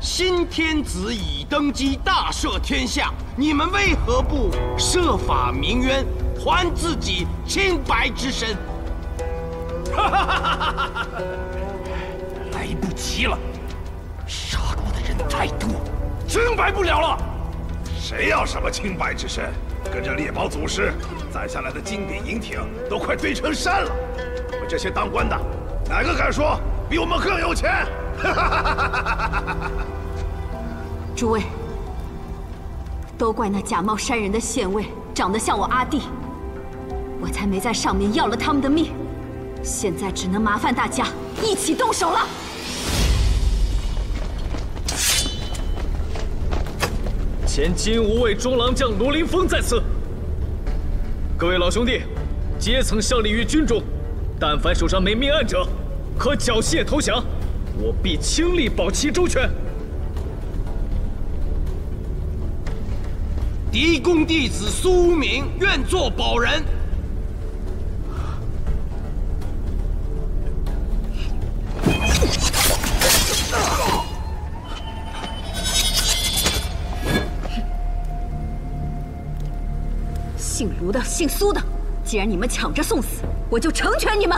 新天子已登基，大赦天下，你们为何不设法鸣冤，还自己清白之身？ 来不及了，杀过的人太多，清白不了了。 谁要什么清白之身？跟着猎宝祖师攒下来的金典银艇都快堆成山了。我们这些当官的，哪个敢说比我们更有钱？ 诸位，都怪那假冒山人的县尉长得像我阿弟，我才没在上面要了他们的命。现在只能麻烦大家一起动手了。 前金吾卫中郎将卢凌风在此。各位老兄弟，阶层效力于军中，但凡手上没命案者，可缴械投降，我必倾力保其周全。 嫡公弟子苏无名愿做保人。 姓卢的、姓苏的，既然你们抢着送死，我就成全你们。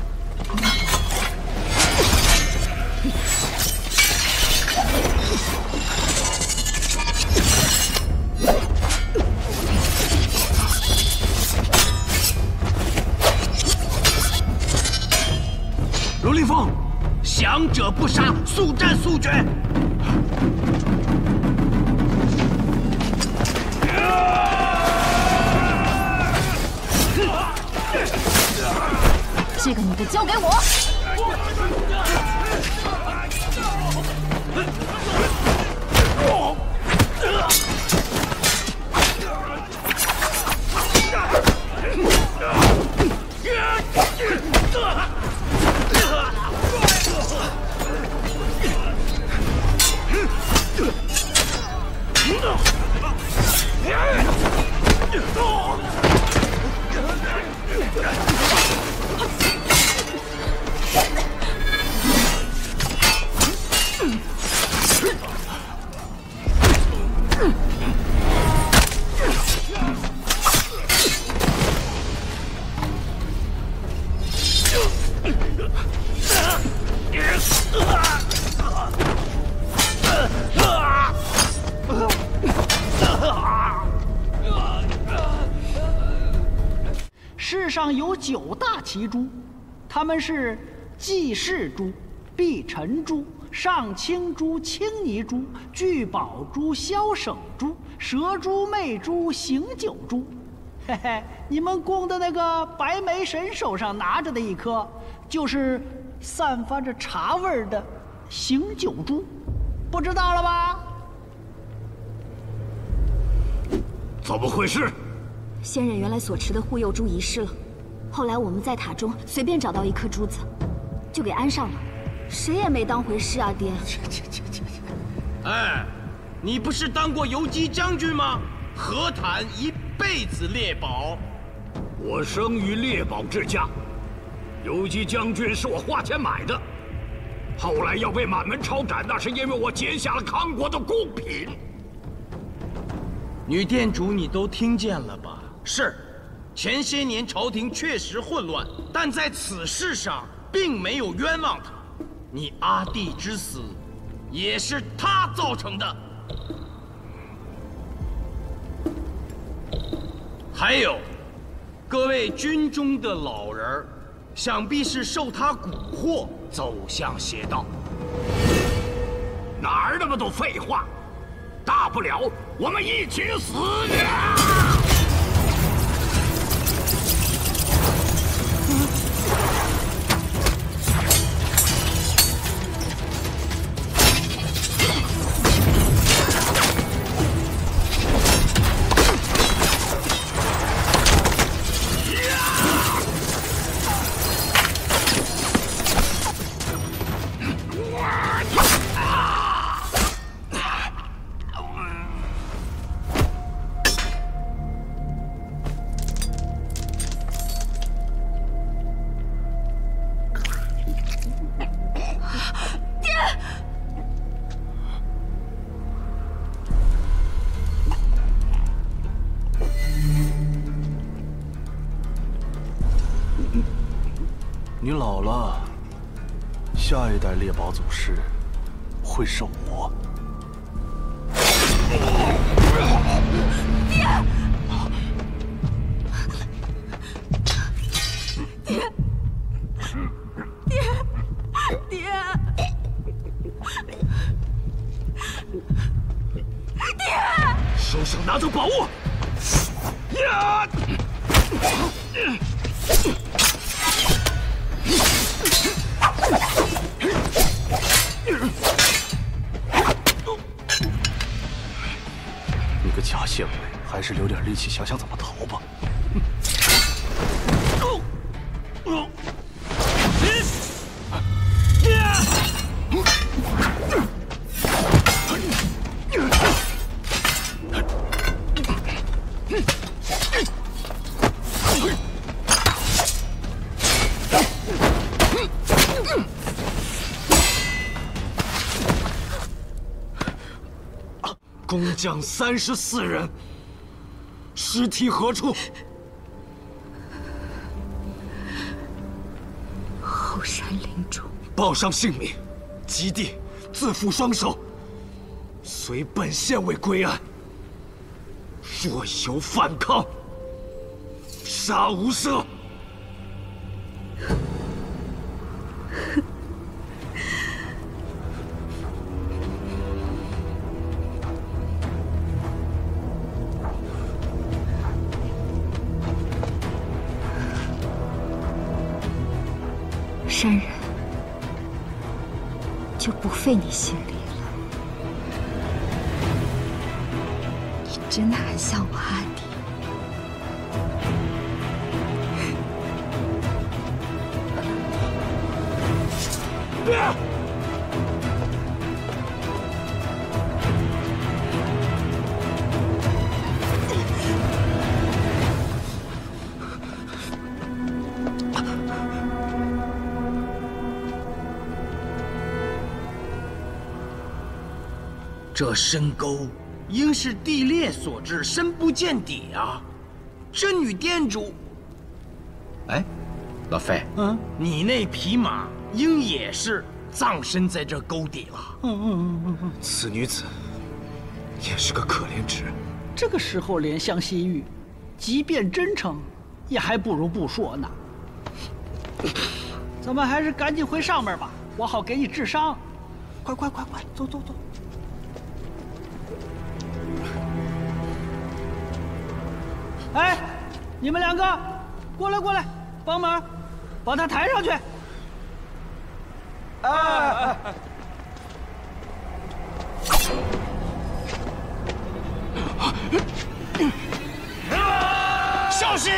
卢凌风，降者不杀，速战速决。 这个女的交给我。 世上有9大奇猪，它们是济世猪、避尘猪、上清猪、青泥猪、聚宝猪、消省猪、蛇猪、魅猪、醒酒猪。嘿嘿，你们供的那个白眉神手上拿着的一颗，就是散发着茶味儿的醒酒猪，不知道了吧？ 怎么回事？ 仙人原来所持的护佑珠遗失了，后来我们在塔中随便找到一颗珠子，就给安上了，谁也没当回事啊，爹。 哎，你不是当过游击将军吗？何谈一辈子猎宝？ 我生于猎宝之家，游击将军是我花钱买的，后来要被满门抄斩，那是因为我劫下了康国的贡品。 女店主，你都听见了吧？是，前些年朝廷确实混乱，但在此事上并没有冤枉他。你阿弟之死，也是他造成的。还有，各位军中的老人儿，想必是受他蛊惑走向邪道。 哪儿那么多废话？大不了我们一起死呀！ 你老了，下一代猎宝祖师会是我。 爹！爹！ 收手，拿走宝物！呀！ 你个假县尉，还是留点力气想想怎么逃吧。 工匠34人，尸体何处？ 后山林中。 报上姓名，及地，自负双手，随本县尉归案。若有反抗，杀无赦。 山人就不费你心力了。你真的很像我阿弟。 这深沟应是地裂所致，深不见底啊！这女店主，哎，老费，你那匹马应也是葬身在这沟底了。 此女子也是个可怜之人。 这个时候怜香惜玉，即便真诚，也还不如不说呢。咱们还是赶紧回上面吧，我好给你治伤。快，走。哎，你们两个，过来，帮忙，把他抬上去。 小心！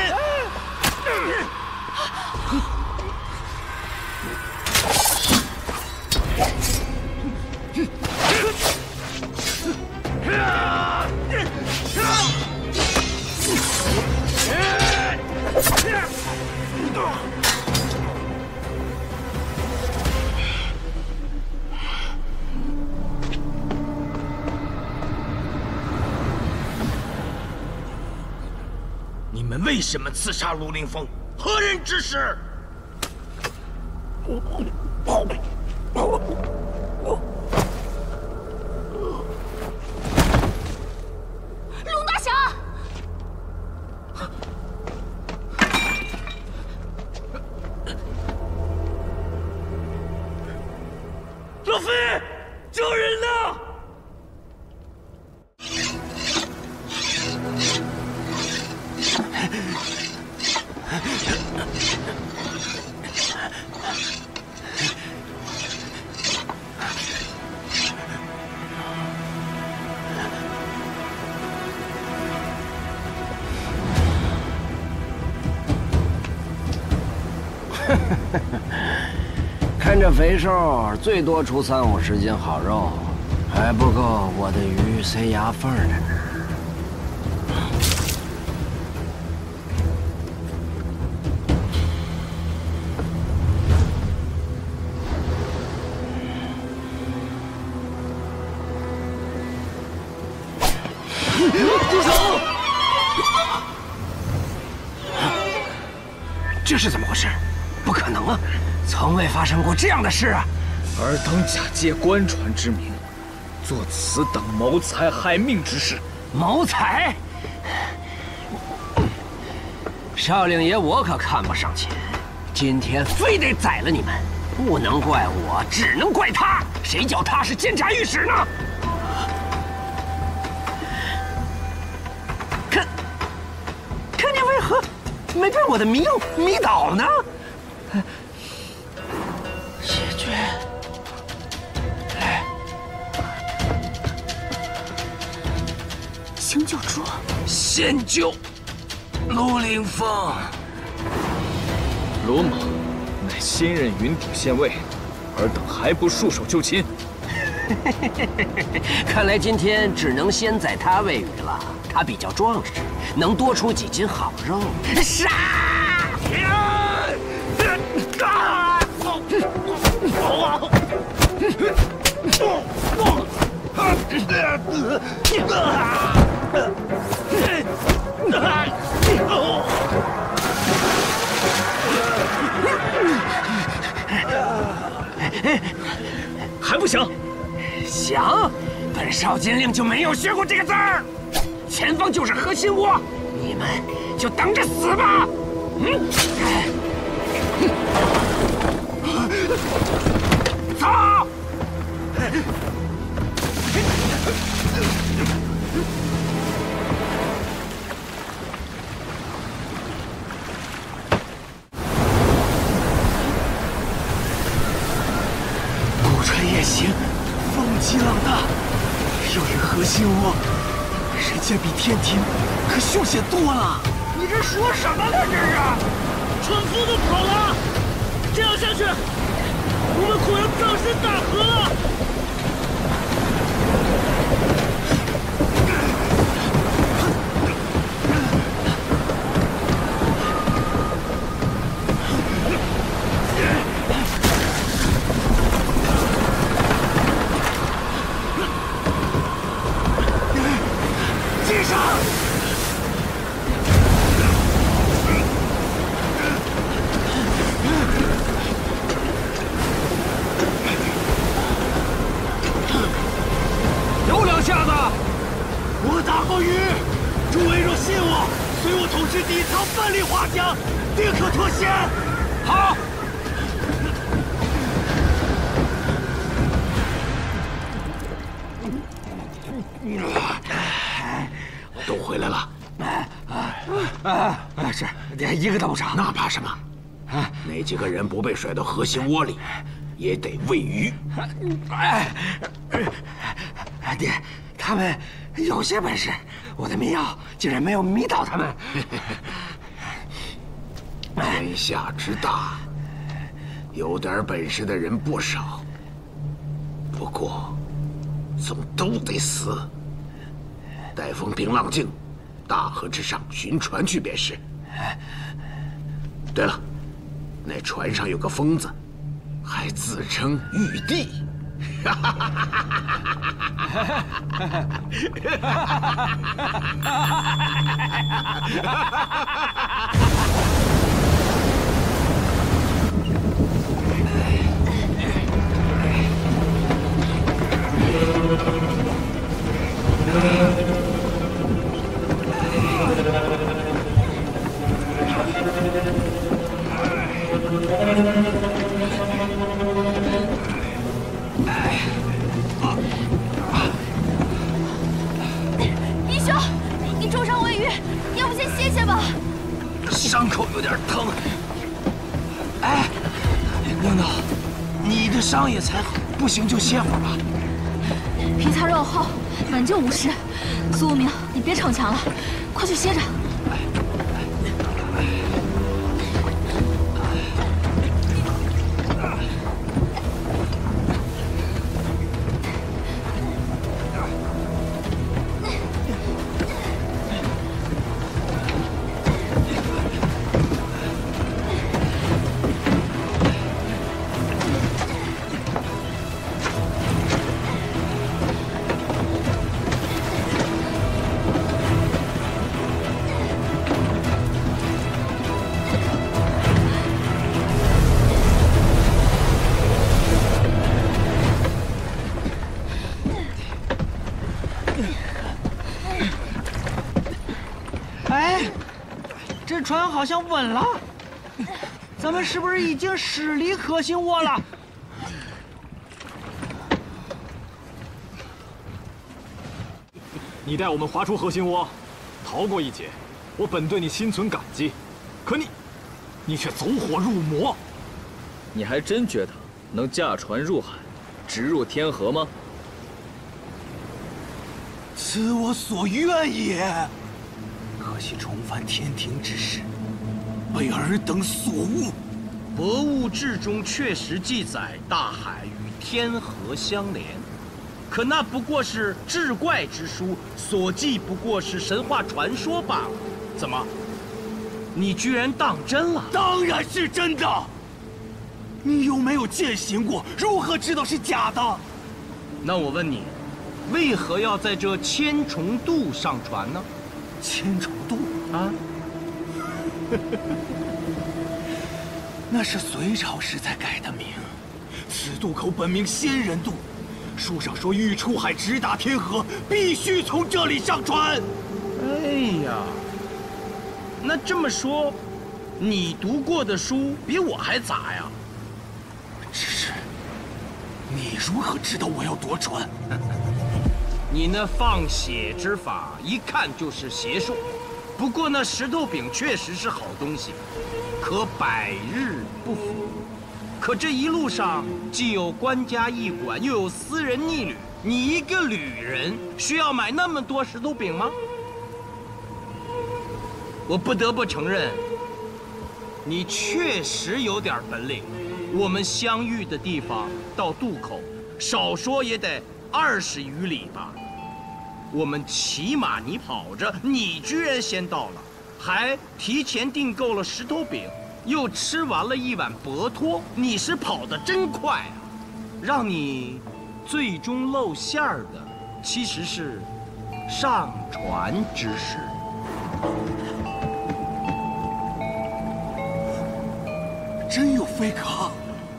你们为什么刺杀卢凌风？何人指使？ 龙大侠， 老飞，救人呐！ 看这肥瘦，最多出30-50斤好肉，还不够我的鱼塞牙缝的呢。 住手！ 这是怎么回事？ 不可能啊，从未发生过这样的事啊！ 尔等假借官船之名，做此等谋财害命之事。 谋财？少令爷，我可看不上钱，今天非得宰了你们，不能怪我，只能怪他。谁叫他是监察御史呢？可你为何没被我的迷药迷倒呢？谢绝。 邢九珠， 先救陆凌风。 罗莽乃新任云顶县尉，尔等还不束手就擒？ 看来今天只能先宰他喂鱼了。他比较壮实，能多出几斤好肉。杀！ 还不想？ 想？本少监令就没有学过这个字儿。前方就是核心窝，你们就等着死吧！走！ 古川夜行，风急浪大，又是核心窝，人间比天庭可凶险多了。 你这说什么呢？这是， 船夫都跑了，这样下去，我们恐要葬身大河了。 接上！ 有两下子。 我打过鱼，诸位若信我，随我统治底仓奋力划桨，定可脱险。 好。 都回来了。 是，一个都不少。 那怕什么？那几个人不被甩到核心窝里，也得喂鱼。 爹，他们有些本事，我的迷药竟然没有迷倒他们。 天下之大，有点本事的人不少，不过总都得死。待风平浪静，大河之上寻船去便是。对了，那船上有个疯子，还自称玉帝。 义兄，你重伤未愈，要不先歇歇吧？ 伤口有点疼。哎，领导，你的伤也才好，不行就歇会儿吧。 皮擦肉厚，本就无事。苏无名，你别逞强了，快去歇着。 哎，这船好像稳了，咱们是不是已经驶离核心窝了？ 你带我们划出核心窝，逃过一劫，我本对你心存感激。可你却走火入魔。 你还真觉得能驾船入海，直入天河吗？ 此我所愿也。可惜重返天庭之事，被尔等所误。 博物志中确实记载大海与天河相连，可那不过是志怪之书，所记不过是神话传说罢了。怎么，你居然当真了？ 当然是真的。你有没有践行过？如何知道是假的？ 那我问你，为何要在这千重渡上船呢？ 千重渡啊？ 那是隋朝时才改的名。此渡口本名仙人渡，书上说欲出海直达天河，必须从这里上船。 哎呀，那这么说，你读过的书比我还杂呀？ 只是，你如何知道我要夺船？ 你那放血之法一看就是邪术，不过那石头饼确实是好东西，可百日不腐。可这一路上既有官家驿馆，又有私人逆旅，你一个旅人需要买那么多石头饼吗？我不得不承认，你确实有点本领。我们相遇的地方到渡口，少说也得20余里吧。我们骑马，你跑着，你居然先到了，还提前订购了石头饼，又吃完了一碗薄托，你是跑得真快啊！让你最终露馅儿的，其实是上船之时。 真有飞阁，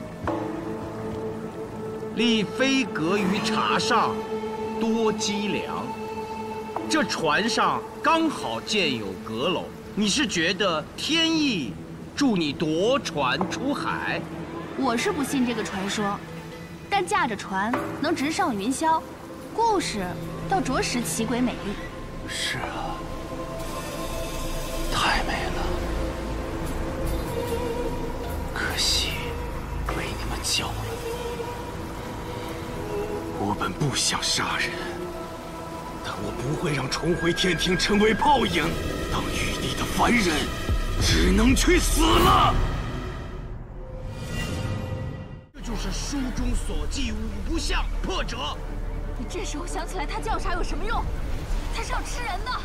立飞阁于茶上，多积粮。这船上刚好建有阁楼，你是觉得天意助你夺船出海？ 我是不信这个传说，但驾着船能直上云霄，故事倒着实奇诡美丽。 是啊，太美了。可惜被你们救了。我本不想杀人，但我不会让重回天庭成为泡影。当玉帝的凡人，只能去死了。 这就是书中所记五不像破折。 你这时候想起来他叫啥有什么用？他是要吃人的。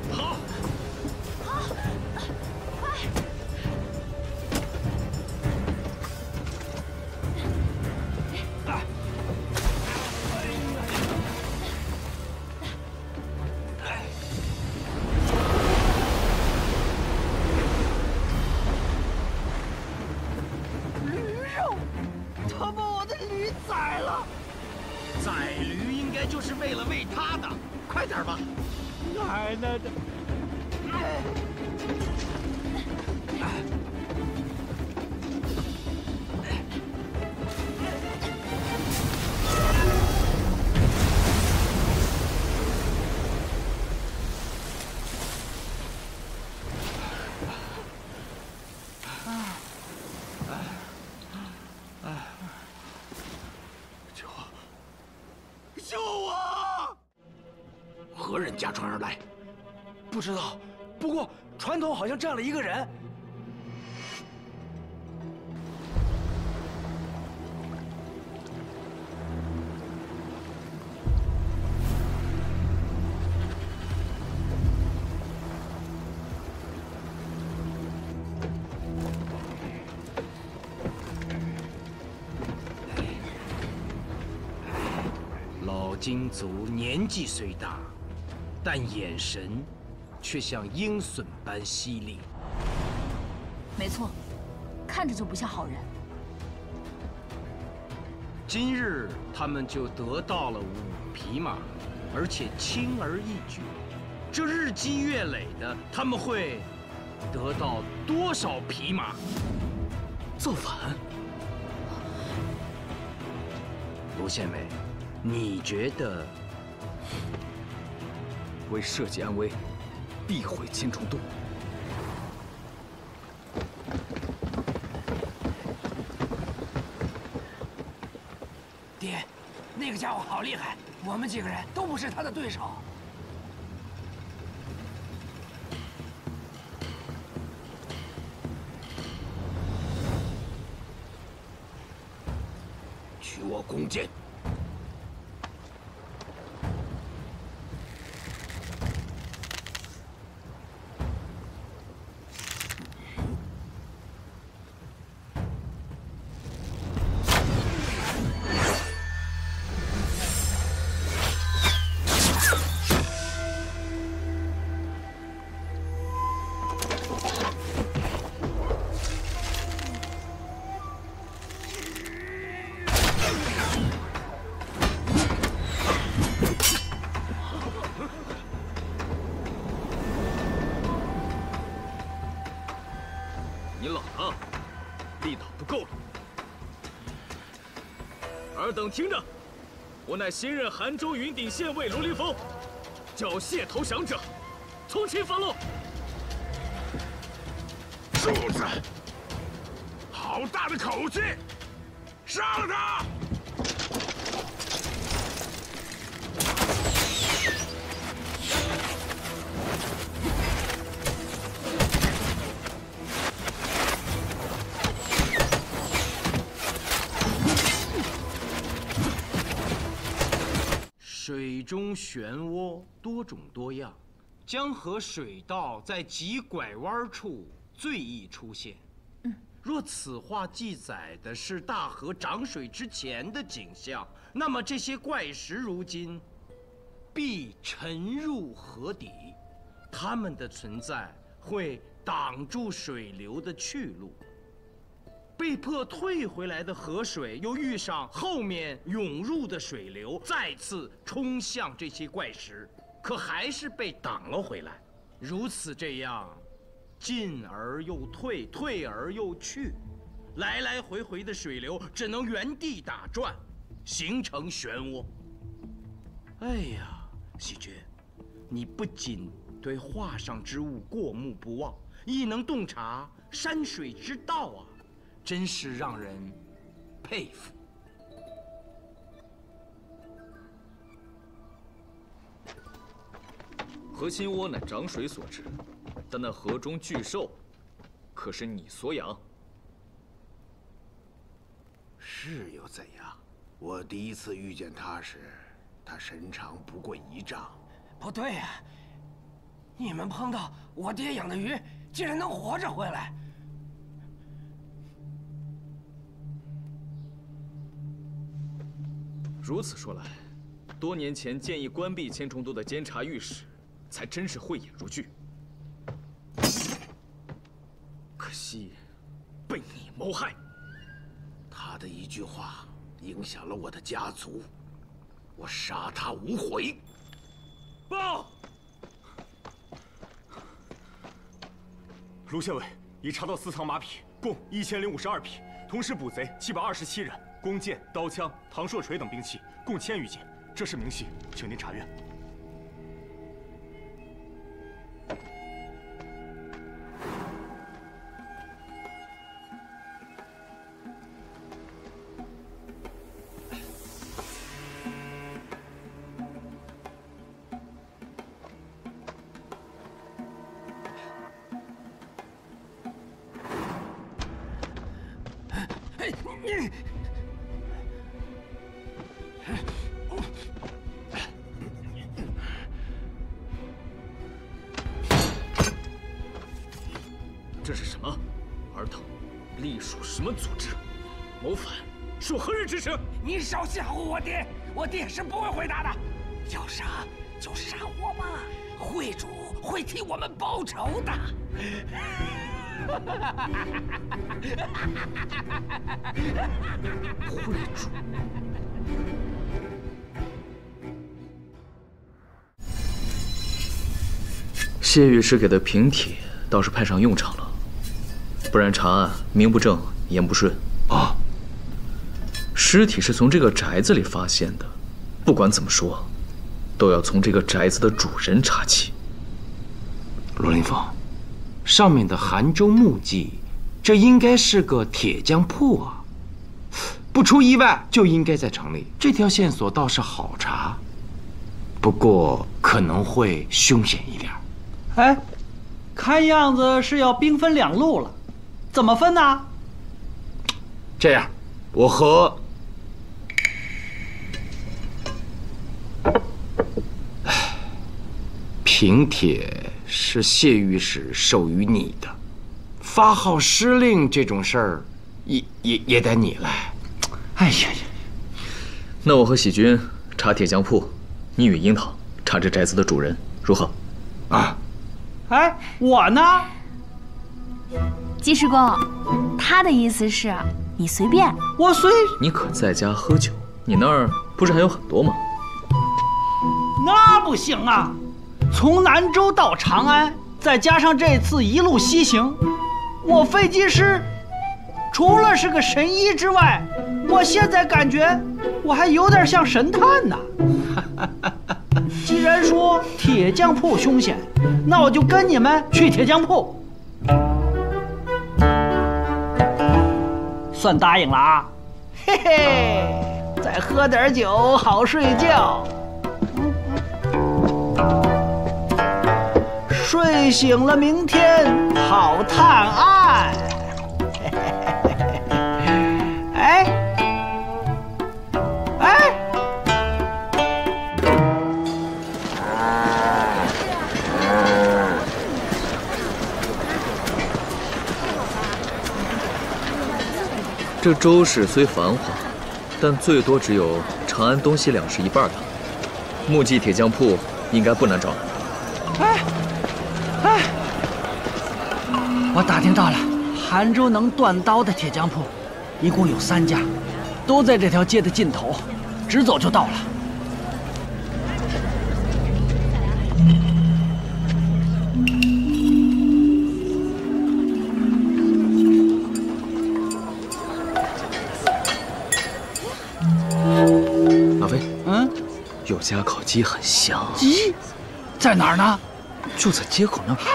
好， 好，快！ 驴肉，他把我的驴宰了！ 宰驴应该就是为了喂它的，快点吧！ 奶奶的！ 救我！ 何人驾船而来？ 不知道，不过船头好像站了一个人。 老金族年纪虽大，但眼神却像鹰隼般犀利。 没错，看着就不像好人。 今日他们就得到了5匹马，而且轻而易举。这日积月累的，他们会得到多少匹马？ 造反！ 卢县尉，你觉得？ 为社稷安危，必毁千重洞。 爹，那个家伙好厉害，我们几个人都不是他的对手。 取我弓箭！ 你老了，力道不够了。尔等听着，我乃新任韩州云顶县尉卢林峰，缴械投降者，从轻发落。 柱子，好大的口气！杀了他！ 水中漩涡多种多样，江河水道在急拐弯处最易出现。若此话记载的是大河涨水之前的景象，那么这些怪石如今必沉入河底，它们的存在会挡住水流的去路。被迫退回来的河水又遇上后面涌入的水流，再次冲向这些怪石，可还是被挡了回来。如此这样，进而又退，退而又去，来来回回的水流只能原地打转，形成漩涡。哎呀，喜鹊，你不仅对画上之物过目不忘，亦能洞察山水之道啊！真是让人佩服。 河心窝乃涨水所致，但那河中巨兽，可是你所养？ 是又怎样？我第一次遇见他时，他身长不过1丈。 不对呀， 你们碰到我爹养的鱼，竟然能活着回来！ 如此说来，多年前建议关闭千重渡的监察御史，才真是慧眼如炬。可惜，被你谋害。 他的一句话影响了我的家族，我杀他无悔。 报！ 卢县委已查到私藏马匹共1052匹，同时捕贼727人，弓箭、刀枪、唐槊锤等兵器共1000余件。这是明细，请您查阅。 这是什么？尔等隶属什么组织？谋反，属何人之实？ 你少吓唬我爹，我爹是不会回答的。要杀就杀我吧，会主会替我们报仇的。 会主。谢御史给的平帖倒是派上用场了，不然查案名不正言不顺啊。尸体是从这个宅子里发现的，不管怎么说，都要从这个宅子的主人查起。 罗林峰，上面的杭州木记，这应该是个铁匠铺啊，不出意外就应该在城里。这条线索倒是好查，不过可能会凶险一点。 哎，看样子是要兵分两路了，怎么分呢？ 这样，我和平帖是谢御史授予你的，发号施令这种事儿，也得你来。哎呀呀！ 那我和喜军查铁匠铺，你与樱桃查这宅子的主人，如何？ 啊！ 哎，我呢？ 季师公，他的意思是，你随便。 我随。 你可在家喝酒？你那儿不是还有很多吗？ 那不行啊！从南州到长安，再加上这次一路西行，我飞机师除了是个神医之外，我现在感觉我还有点像神探呢。既然说铁匠铺凶险，那我就跟你们去铁匠铺。算答应了啊！嘿嘿，再喝点酒，好睡觉。睡醒了，明天好探案。哎，哎， 这周市虽繁华，但最多只有长安东西两市一半大。木记铁匠铺应该不难找。 哎，哎，我打听到了，杭州能锻刀的铁匠铺，一共有3家，都在这条街的尽头，直走就到了。 阿飞，有家烤鸡很香。 鸡在哪儿呢？ 就在街口那儿。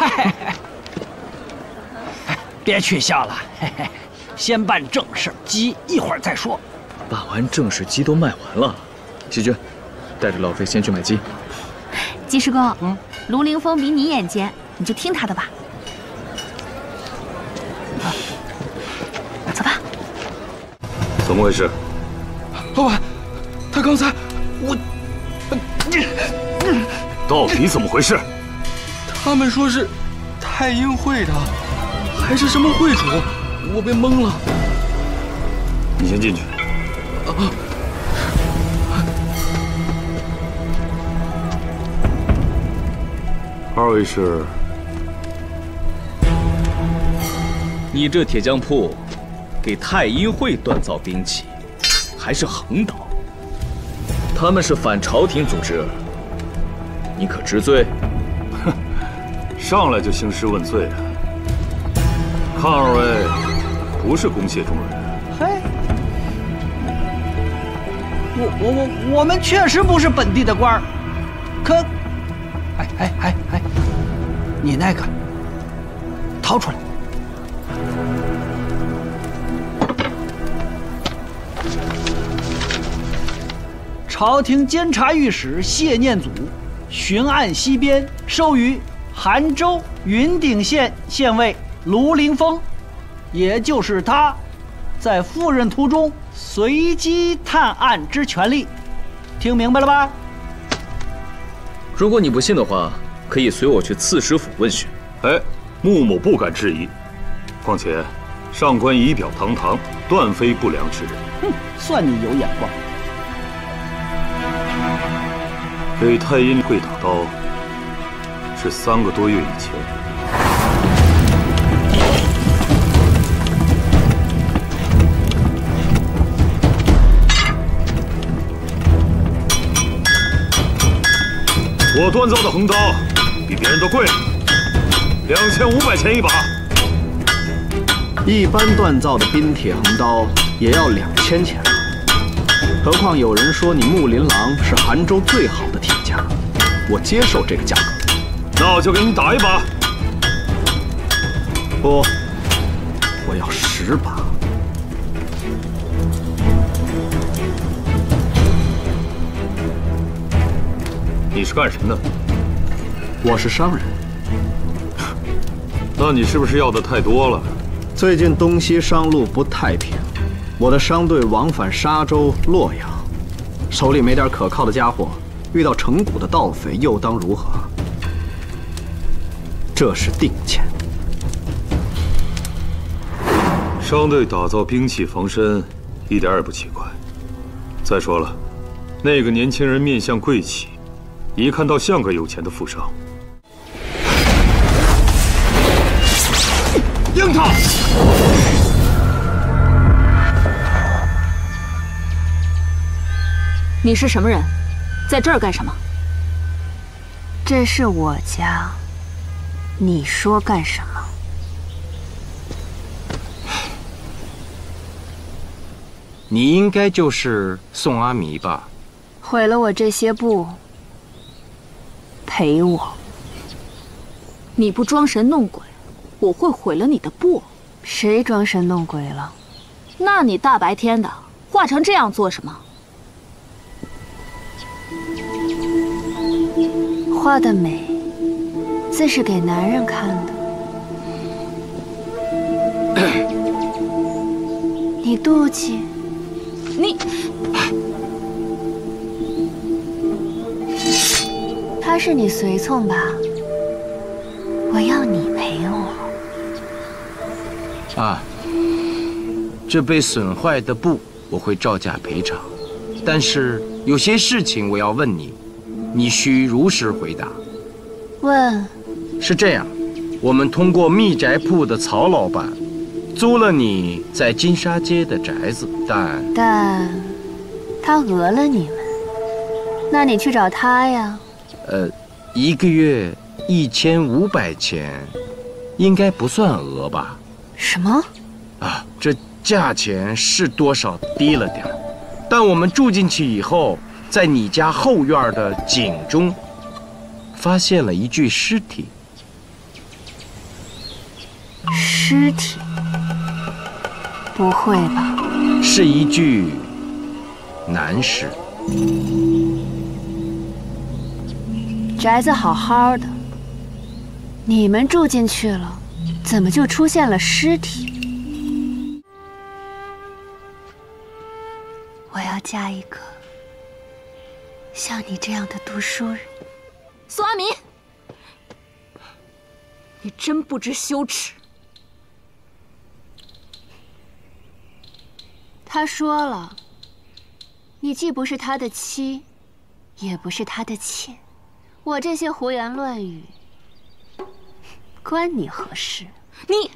别取笑了，先办正事，鸡一会儿再说。 办完正事，鸡都卖完了。喜军，带着老飞先去买鸡。 季师公，卢凌风比你眼尖，你就听他的吧。走吧。 怎么回事？ 老板，他刚才到底怎么回事？ 他们说是太阴会的，还是什么会主？我被蒙了。 你先进去。二位是？ 你这铁匠铺给太阴会锻造兵器，还是横刀？他们是反朝廷组织，你可知罪？ 哼，上来就兴师问罪啊！看二位不是公谢中人。 嘿，我们确实不是本地的官儿，可，哎，你那个掏出来。朝廷监察御史谢念祖巡按西边，授予韩州云顶县县尉卢凌风，也就是他，在赴任途中随机探案之权利。听明白了吧？ 如果你不信的话，可以随我去刺史府问询。 哎，穆某不敢质疑。况且，上官仪表堂堂，断非不良之人。 哼，算你有眼光。 给太阴会打刀是3个多月以前。我锻造的横刀比别人都贵，2500钱一把。 一般锻造的冰铁横刀也要2000钱了。何况有人说你木林郎是韩州最好的铁匠，我接受这个价格。 那我就给你打一把。 不，我要10把。 你是干什么的？ 我是商人。 那你是不是要的太多了？ 最近东西商路不太平。我的商队往返沙州、洛阳，手里没点可靠的家伙，遇到成谷的盗匪又当如何？这是定钱。 商队打造兵器防身，一点也不奇怪。再说了，那个年轻人面相贵气，一看倒像个有钱的富商。 樱桃。 你是什么人？在这儿干什么？ 这是我家，你说干什么？ 你应该就是宋阿弥吧？ 毁了我这些布，赔我！ 你不装神弄鬼，我会毁了你的布。 谁装神弄鬼了？ 那你大白天的画成这样做什么？ 画的美，自是给男人看的。你妒忌？ 你， 他是你随从吧？我要你陪我。 啊，这被损坏的布我会照价赔偿，但是有些事情我要问你。你需如实回答。 问， 是这样，我们通过密宅铺的曹老板租了你在金沙街的宅子，但他讹了你们，那你去找他呀。 1个月1500钱，应该不算讹吧？ 什么？ 啊，这价钱是多少低了点，但我们住进去以后。在你家后院的井中，发现了一具尸体。 尸体？不会吧？ 是一具男尸。 宅子好好的，你们住进去了，怎么就出现了尸体？我要嫁一个像你这样的读书人。 苏阿弥， 你真不知羞耻！ 他说了，你既不是他的妻，也不是他的妾，我这些胡言乱语，关你何事？ 你。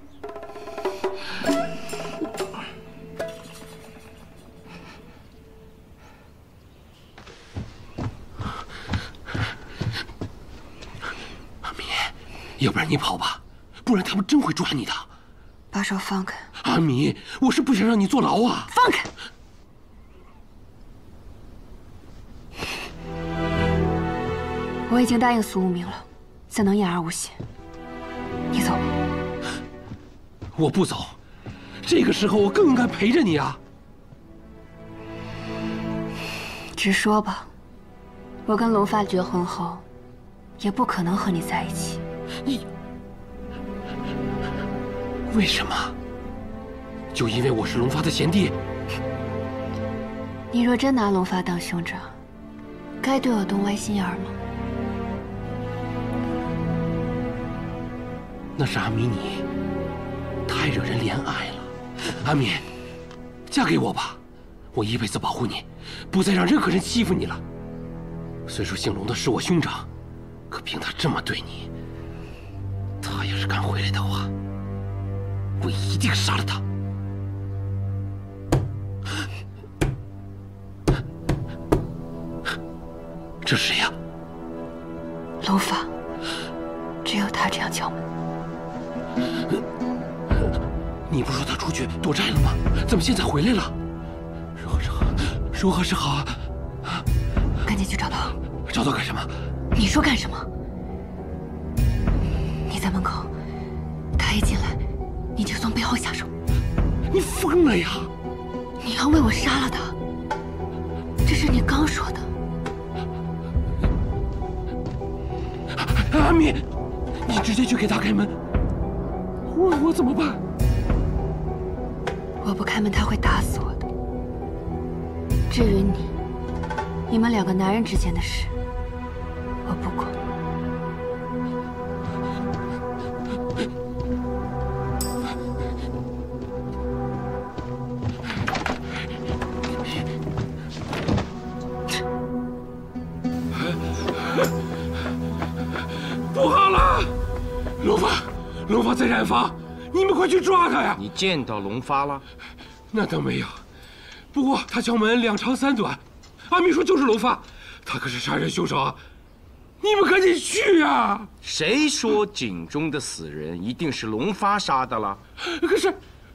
要不然你跑吧，不然他们真会抓你的。 把手放开， 阿米，我是不想让你坐牢啊！ 放开！我已经答应苏无名了，怎能言而无信？你走吧。 我不走，这个时候我更应该陪着你啊！ 直说吧，我跟龙发结婚后，也不可能和你在一起。 你为什么？就因为我是龙发的贤弟？ 你若真拿龙发当兄长，该对我动歪心眼吗？ 那是阿米你太惹人怜爱了。阿米，嫁给我吧，我一辈子保护你，不再让任何人欺负你了。虽说姓龙的是我兄长，可凭他这么对你。 他要是敢回来的话，我一定杀了他。这是谁呀？ 龙发，只有他这样叫门。 你不说他出去躲债了吗？怎么现在回来了？如何是好？如何是好啊？ 赶紧去找他。 找他干什么？ 你说干什么？ 你在门口，他一进来，你就从背后下手。 你疯了呀！ 你要为我杀了他，这是你刚说的。 阿米，你直接去给他开门。我怎么办？ 我不开门，他会打死我的。至于你们两个男人之间的事，我不管。 不好了，龙发在染坊，你们快去抓他呀！ 你见到龙发了？ 那倒没有，不过他敲门2长3短，阿米说就是龙发，他可是杀人凶手啊！你们赶紧去呀！ 谁说井中的死人一定是龙发杀的了？ 可是，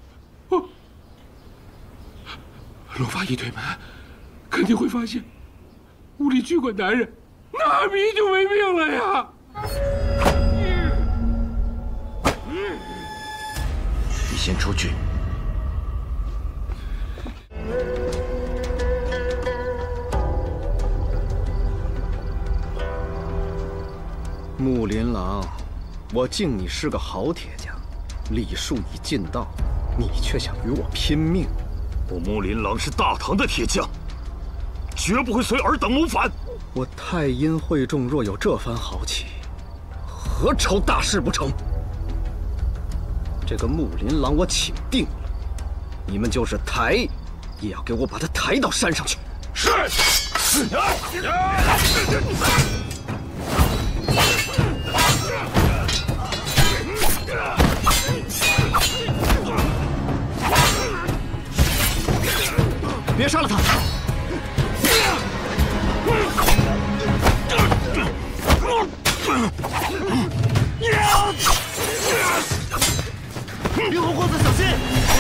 龙发一推门，肯定会发现屋里聚管男人，那阿米就没命了呀！ 你先出去。 木林郎，我敬你是个好铁匠，礼数已尽到，你却想与我拼命。 我木林郎是大唐的铁匠，绝不会随尔等谋反。 我太阴会众若有这番豪气，何愁大事不成？这个木林郎我请定了，你们就是抬，也要给我把他抬到山上去。 是。 别杀了他！ 灵红公子，小心！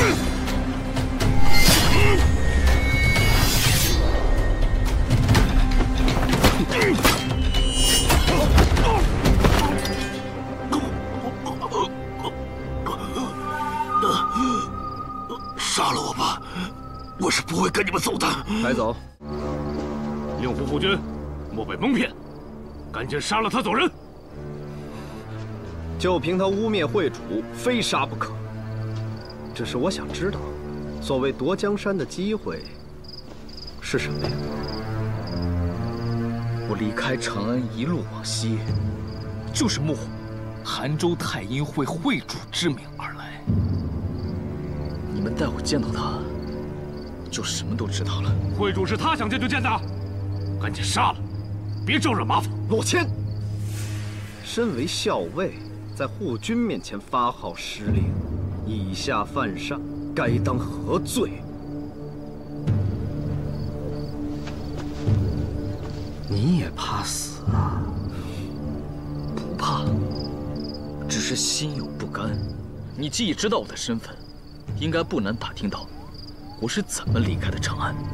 杀了我吧，我是不会跟你们走的。 抬走！ 令狐护军，莫被蒙骗，赶紧杀了他走人。 就凭他污蔑会主，非杀不可。只是我想知道，所谓夺江山的机会是什么呀？我离开长安一路往西，就是目韩州太阴会会主之名而来。你们待会见到他，就什么都知道了。 会主是他想见就见的，赶紧杀了，别招惹麻烦。 洛谦，身为校尉，在护军面前发号施令，以下犯上，该当何罪？你也怕死啊？ 不怕，只是心有不甘。你既已知道我的身份，应该不难打听到我是怎么离开的长安。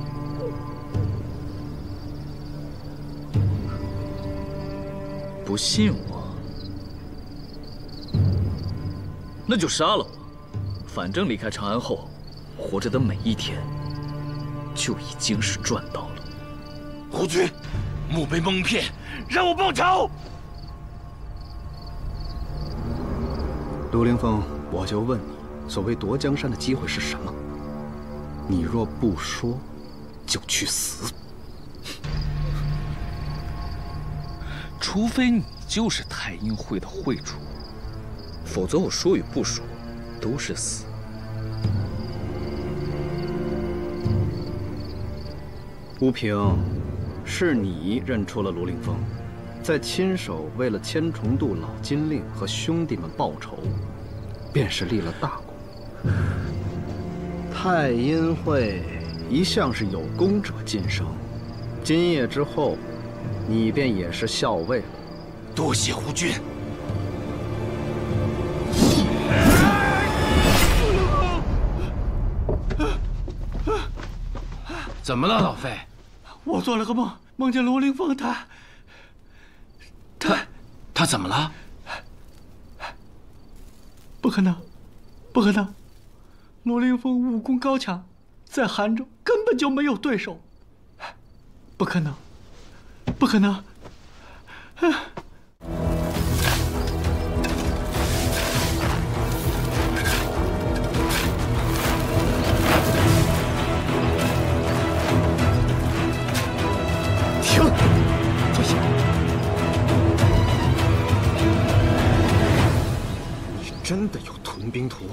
不信我，那就杀了我。反正离开长安后，活着的每一天就已经是赚到了。 胡军，莫被蒙骗，让我报仇！ 卢凌风，我就问你，所谓夺江山的机会是什么？你若不说，就去死。 除非你就是太阴会的会主，否则我说与不说，都是死。 吴平，是你认出了卢凌风，再亲手为了千重渡老金令和兄弟们报仇，便是立了大功。太阴会一向是有功者晋升，今夜之后，你便也是校尉了。 多谢胡军。 怎么了，老费？ 我做了个梦，梦见卢凌风他怎么了？ 不可能，不可能！卢凌风武功高强，在韩州根本就没有对手。不可能，不可能！ 停！坐下。你真的有屯兵图？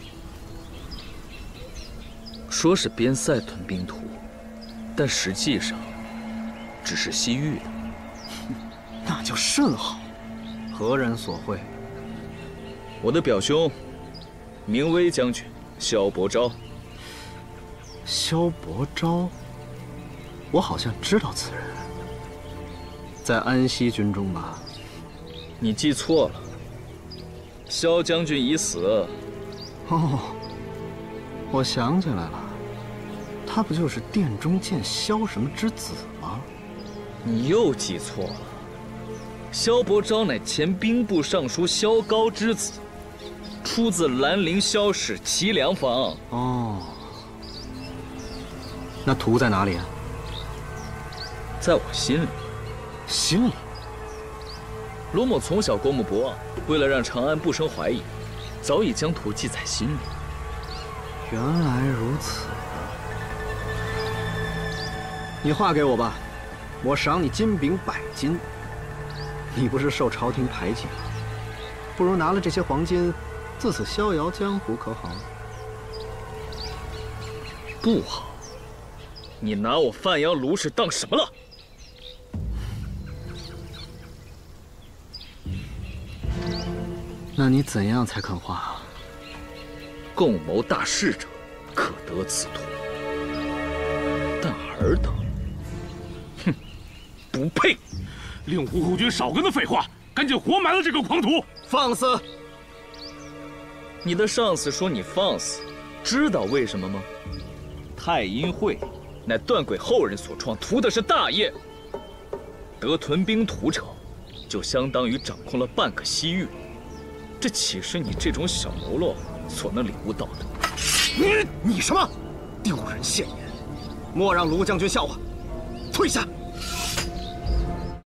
说是边塞屯兵图，但实际上只是西域的。 那就甚好。何人所绘？ 我的表兄，明威将军萧伯昭。 萧伯昭，我好像知道此人，在安西军中吧？ 你记错了，萧将军已死。 哦，我想起来了，他不就是殿中见萧什么之子吗？ 你又记错了，萧伯昭乃前兵部尚书萧高之子，出自兰陵萧氏齐梁房。 哦，那图在哪里啊？ 在我心里。 心里？ 罗某从小过目不忘，为了让长安不生怀疑，早已将图记在心里。 原来如此。你画给我吧，我赏你金饼100斤。你不是受朝廷排挤吗？不如拿了这些黄金，自此逍遥江湖，可好？ 不好！你拿我范阳卢氏当什么了？ 那你怎样才肯画？ 共谋大事者，可得此图。但尔等，哼，不配！ 令狐护军少跟他废话，赶紧活埋了这个狂徒！ 放肆！ 你的上司说你放肆，知道为什么吗？太阴会乃段轨后人所创，图的是大业。得屯兵图者，就相当于掌控了半个西域。这岂是你这种小喽啰所能领悟到的？ 你什么？丢人现眼！莫让卢将军笑话！退下！